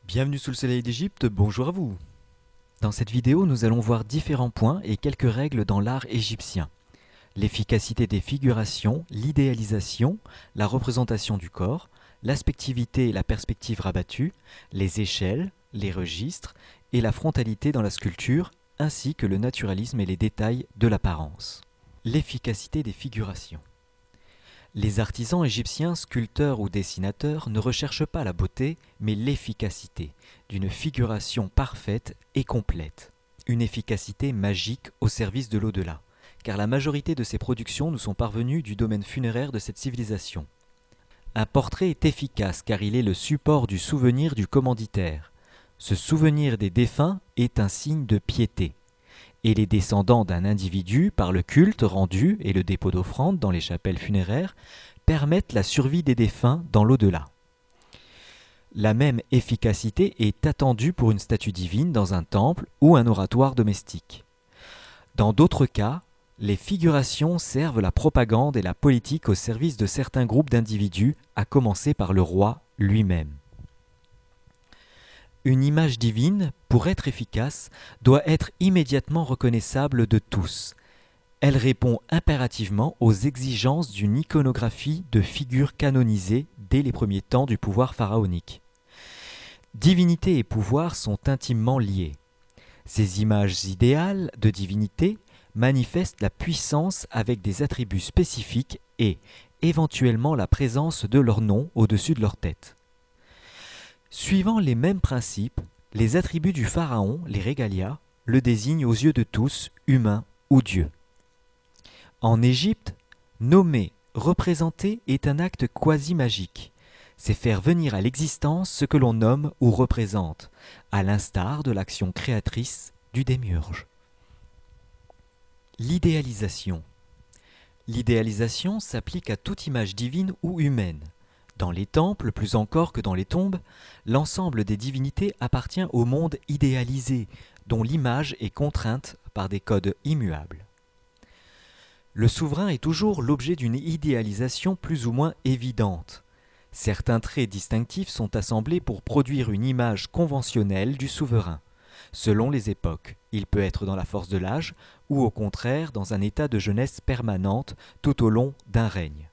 Bienvenue sous le soleil d'Égypte, bonjour à vous. Dans cette vidéo, nous allons voir différents points et quelques règles dans l'art égyptien. L'efficacité des figurations, l'idéalisation, la représentation du corps, l'aspectivité et la perspective rabattue, les échelles, les registres et la frontalité dans la sculpture, ainsi que le naturalisme et les détails de l'apparence. L'efficacité des figurations. Les artisans égyptiens, sculpteurs ou dessinateurs ne recherchent pas la beauté, mais l'efficacité d'une figuration parfaite et complète. Une efficacité magique au service de l'au-delà, car la majorité de ces productions nous sont parvenues du domaine funéraire de cette civilisation. Un portrait est efficace car il est le support du souvenir du commanditaire. Ce souvenir des défunts est un signe de piété. Et les descendants d'un individu, par le culte rendu et le dépôt d'offrandes dans les chapelles funéraires, permettent la survie des défunts dans l'au-delà. La même efficacité est attendue pour une statue divine dans un temple ou un oratoire domestique. Dans d'autres cas, les figurations servent la propagande et la politique au service de certains groupes d'individus, à commencer par le roi lui-même. Une image divine, pour être efficace, doit être immédiatement reconnaissable de tous. Elle répond impérativement aux exigences d'une iconographie de figures canonisées dès les premiers temps du pouvoir pharaonique. Divinité et pouvoir sont intimement liés. Ces images idéales de divinité manifestent la puissance avec des attributs spécifiques et, éventuellement, la présence de leur nom au-dessus de leur tête. Suivant les mêmes principes, les attributs du pharaon, les regalia, le désignent aux yeux de tous, humains ou dieux. En Égypte, nommer, représenter est un acte quasi-magique. C'est faire venir à l'existence ce que l'on nomme ou représente, à l'instar de l'action créatrice du démiurge. L'idéalisation. L'idéalisation s'applique à toute image divine ou humaine. Dans les temples, plus encore que dans les tombes, l'ensemble des divinités appartient au monde idéalisé, dont l'image est contrainte par des codes immuables. Le souverain est toujours l'objet d'une idéalisation plus ou moins évidente. Certains traits distinctifs sont assemblés pour produire une image conventionnelle du souverain. Selon les époques, il peut être dans la force de l'âge ou au contraire dans un état de jeunesse permanente tout au long d'un règne.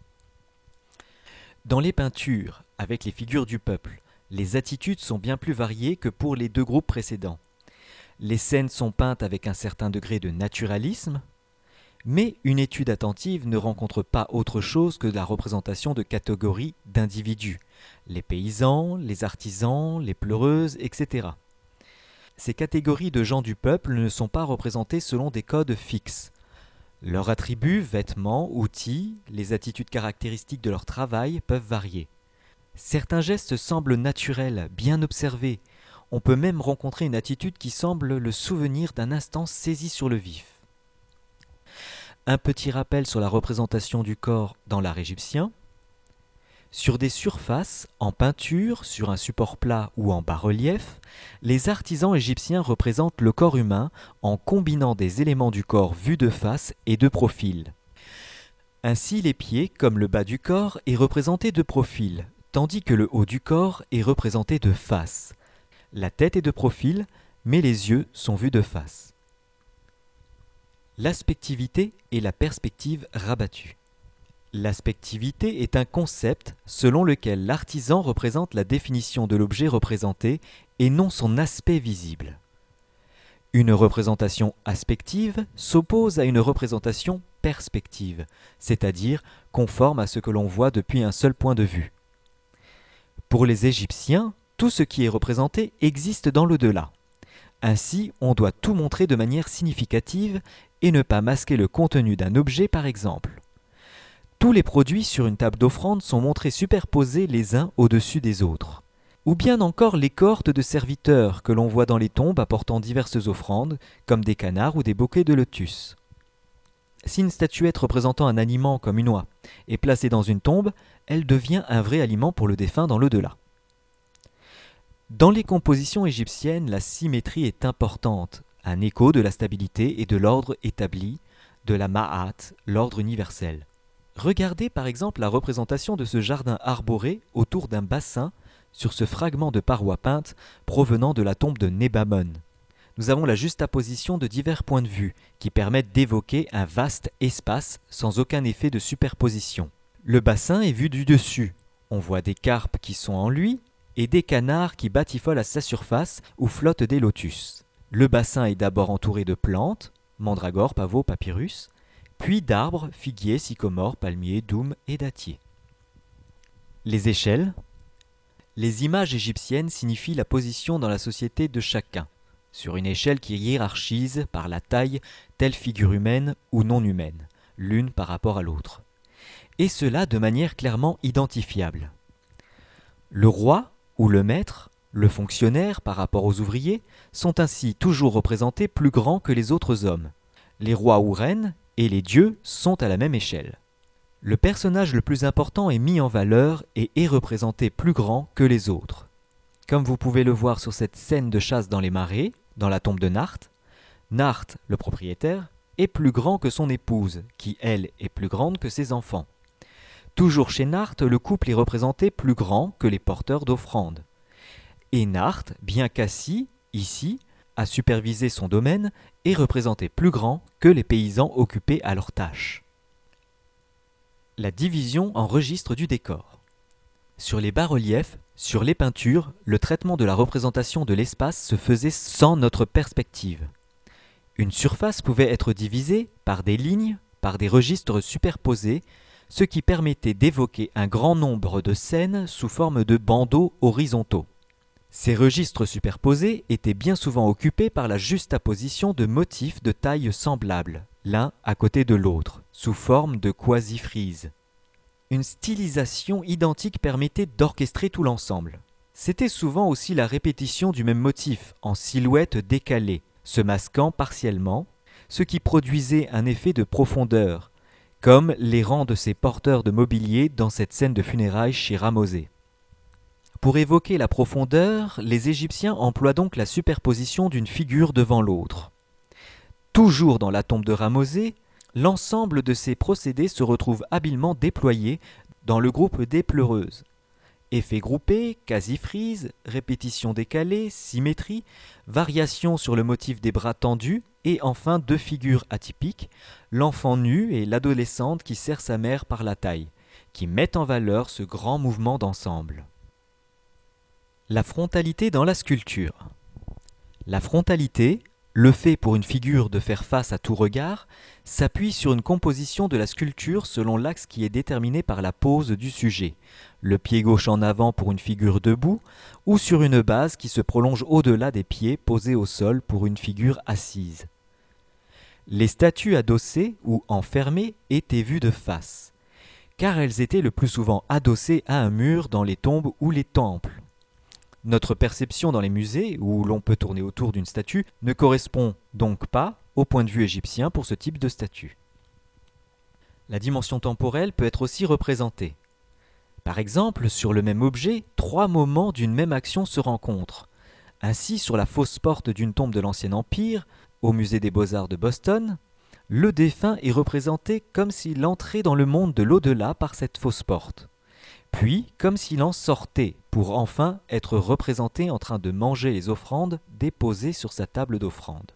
Dans les peintures, avec les figures du peuple, les attitudes sont bien plus variées que pour les deux groupes précédents. Les scènes sont peintes avec un certain degré de naturalisme, mais une étude attentive ne rencontre pas autre chose que la représentation de catégories d'individus, les paysans, les artisans, les pleureuses, etc. Ces catégories de gens du peuple ne sont pas représentées selon des codes fixes. Leurs attributs, vêtements, outils, les attitudes caractéristiques de leur travail peuvent varier. Certains gestes semblent naturels, bien observés. On peut même rencontrer une attitude qui semble le souvenir d'un instant saisi sur le vif. Un petit rappel sur la représentation du corps dans l'art égyptien. Sur des surfaces, en peinture, sur un support plat ou en bas-relief, les artisans égyptiens représentent le corps humain en combinant des éléments du corps vus de face et de profil. Ainsi, les pieds, comme le bas du corps, est représenté de profil, tandis que le haut du corps est représenté de face. La tête est de profil, mais les yeux sont vus de face. L'aspectivité et la perspective rabattue. L'aspectivité est un concept selon lequel l'artisan représente la définition de l'objet représenté et non son aspect visible. Une représentation aspective s'oppose à une représentation perspective, c'est-à-dire conforme à ce que l'on voit depuis un seul point de vue. Pour les Égyptiens, tout ce qui est représenté existe dans l'au-delà. Ainsi, on doit tout montrer de manière significative et ne pas masquer le contenu d'un objet par exemple. Tous les produits sur une table d'offrande sont montrés superposés les uns au-dessus des autres. Ou bien encore les cohortes de serviteurs que l'on voit dans les tombes apportant diverses offrandes, comme des canards ou des bouquets de lotus. Si une statuette représentant un aliment comme une oie est placée dans une tombe, elle devient un vrai aliment pour le défunt dans l'au-delà. Dans les compositions égyptiennes, la symétrie est importante, un écho de la stabilité et de l'ordre établi, de la ma'at, l'ordre universel. Regardez par exemple la représentation de ce jardin arboré autour d'un bassin sur ce fragment de paroi peinte provenant de la tombe de Nebamon. Nous avons la juxtaposition de divers points de vue qui permettent d'évoquer un vaste espace sans aucun effet de superposition. Le bassin est vu du dessus. On voit des carpes qui sont en lui et des canards qui batifolent à sa surface où flottent des lotus. Le bassin est d'abord entouré de plantes, mandragore, pavot, papyrus, puis d'arbres, figuiers, sycomores, palmiers, doums et dattiers. Les échelles. Les images égyptiennes signifient la position dans la société de chacun, sur une échelle qui hiérarchise par la taille telle figure humaine ou non humaine, l'une par rapport à l'autre. Et cela de manière clairement identifiable. Le roi ou le maître, le fonctionnaire par rapport aux ouvriers, sont ainsi toujours représentés plus grands que les autres hommes. Les rois ou reines et les dieux sont à la même échelle. Le personnage le plus important est mis en valeur et est représenté plus grand que les autres. Comme vous pouvez le voir sur cette scène de chasse dans les marais, dans la tombe de Nart, Nart, le propriétaire, est plus grand que son épouse, qui elle est plus grande que ses enfants. Toujours chez Nart, le couple est représenté plus grand que les porteurs d'offrandes. Et Nart, bien qu'assis, ici, à superviser son domaine, est représenté plus grand que les paysans occupés à leurs tâches. La division en registres du décor. Sur les bas-reliefs, sur les peintures, le traitement de la représentation de l'espace se faisait sans notre perspective. Une surface pouvait être divisée par des lignes, par des registres superposés, ce qui permettait d'évoquer un grand nombre de scènes sous forme de bandeaux horizontaux. Ces registres superposés étaient bien souvent occupés par la juxtaposition de motifs de taille semblable, l'un à côté de l'autre, sous forme de quasi-frises. Une stylisation identique permettait d'orchestrer tout l'ensemble. C'était souvent aussi la répétition du même motif, en silhouette décalée, se masquant partiellement, ce qui produisait un effet de profondeur, comme les rangs de ces porteurs de mobilier dans cette scène de funérailles chez Ramosé. Pour évoquer la profondeur, les Égyptiens emploient donc la superposition d'une figure devant l'autre. Toujours dans la tombe de Ramosé, l'ensemble de ces procédés se retrouve habilement déployé dans le groupe des pleureuses. Effets groupés, quasi-frise, répétition décalée, symétrie, variation sur le motif des bras tendus et enfin deux figures atypiques, l'enfant nu et l'adolescente qui serre sa mère par la taille, qui mettent en valeur ce grand mouvement d'ensemble. La frontalité dans la sculpture. La frontalité, le fait pour une figure de faire face à tout regard, s'appuie sur une composition de la sculpture selon l'axe qui est déterminé par la pose du sujet, le pied gauche en avant pour une figure debout, ou sur une base qui se prolonge au-delà des pieds posés au sol pour une figure assise. Les statues adossées ou enfermées étaient vues de face, car elles étaient le plus souvent adossées à un mur dans les tombes ou les temples. Notre perception dans les musées, où l'on peut tourner autour d'une statue, ne correspond donc pas au point de vue égyptien pour ce type de statue. La dimension temporelle peut être aussi représentée. Par exemple, sur le même objet, trois moments d'une même action se rencontrent. Ainsi, sur la fausse porte d'une tombe de l'Ancien Empire, au musée des Beaux-Arts de Boston, le défunt est représenté comme s'il entrait dans le monde de l'au-delà par cette fausse porte. Puis, comme s'il en sortait, pour enfin être représenté en train de manger les offrandes déposées sur sa table d'offrande.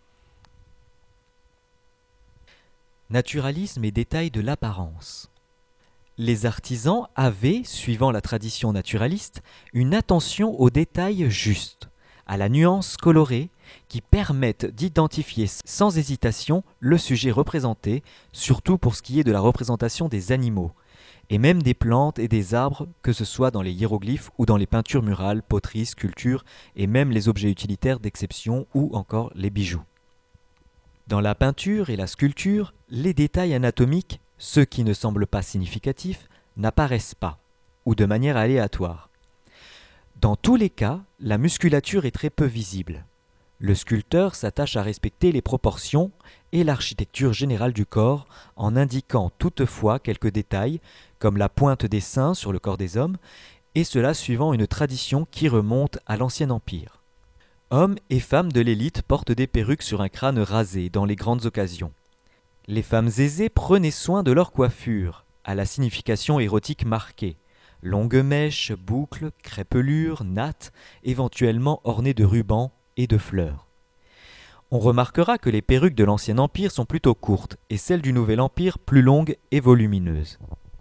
Naturalisme et détail de l'apparence. Les artisans avaient, suivant la tradition naturaliste, une attention aux détails justes, à la nuance colorée, qui permettent d'identifier sans hésitation le sujet représenté, surtout pour ce qui est de la représentation des animaux, et même des plantes et des arbres, que ce soit dans les hiéroglyphes ou dans les peintures murales, poteries, sculptures, et même les objets utilitaires d'exception ou encore les bijoux. Dans la peinture et la sculpture, les détails anatomiques, ceux qui ne semblent pas significatifs, n'apparaissent pas, ou de manière aléatoire. Dans tous les cas, la musculature est très peu visible. Le sculpteur s'attache à respecter les proportions et l'architecture générale du corps en indiquant toutefois quelques détails, comme la pointe des seins sur le corps des hommes, et cela suivant une tradition qui remonte à l'Ancien Empire. Hommes et femmes de l'élite portent des perruques sur un crâne rasé dans les grandes occasions. Les femmes aisées prenaient soin de leur coiffure, à la signification érotique marquée. longues mèches, boucles, crépelures, nattes, éventuellement ornées de rubans et de fleurs. On remarquera que les perruques de l'Ancien Empire sont plutôt courtes et celles du Nouvel Empire plus longues et volumineuses.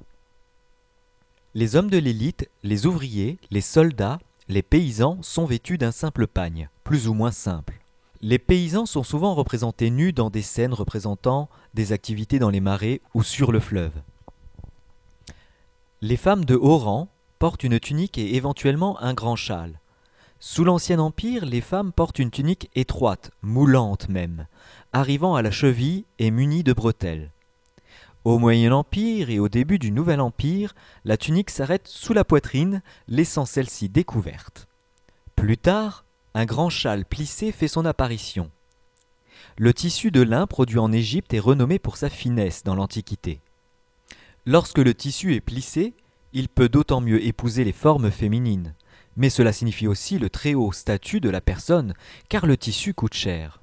Les hommes de l'élite, les ouvriers, les soldats, les paysans sont vêtus d'un simple pagne, plus ou moins simple. Les paysans sont souvent représentés nus dans des scènes représentant des activités dans les marais ou sur le fleuve. Les femmes de haut rang portent une tunique et éventuellement un grand châle. Sous l'Ancien Empire, les femmes portent une tunique étroite, moulante même, arrivant à la cheville et munie de bretelles. Au Moyen Empire et au début du Nouvel Empire, la tunique s'arrête sous la poitrine, laissant celle-ci découverte. Plus tard, un grand châle plissé fait son apparition. Le tissu de lin produit en Égypte est renommé pour sa finesse dans l'Antiquité. Lorsque le tissu est plissé, il peut d'autant mieux épouser les formes féminines. Mais cela signifie aussi le très haut statut de la personne, car le tissu coûte cher.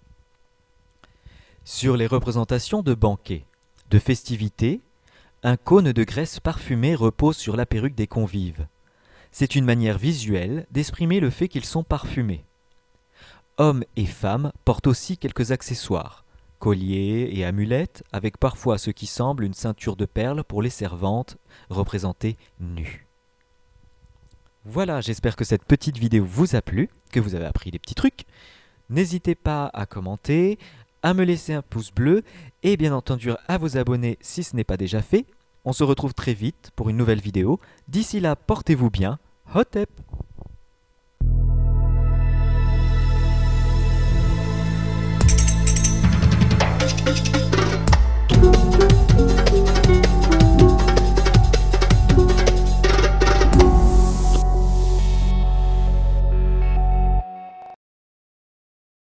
Sur les représentations de banquets, de festivités, un cône de graisse parfumée repose sur la perruque des convives. C'est une manière visuelle d'exprimer le fait qu'ils sont parfumés. Hommes et femmes portent aussi quelques accessoires, colliers et amulettes, avec parfois ce qui semble une ceinture de perles pour les servantes, représentées nues. Voilà, j'espère que cette petite vidéo vous a plu, que vous avez appris des petits trucs. N'hésitez pas à commenter, à me laisser un pouce bleu et bien entendu à vous abonner si ce n'est pas déjà fait. On se retrouve très vite pour une nouvelle vidéo. D'ici là, portez-vous bien. Hotep!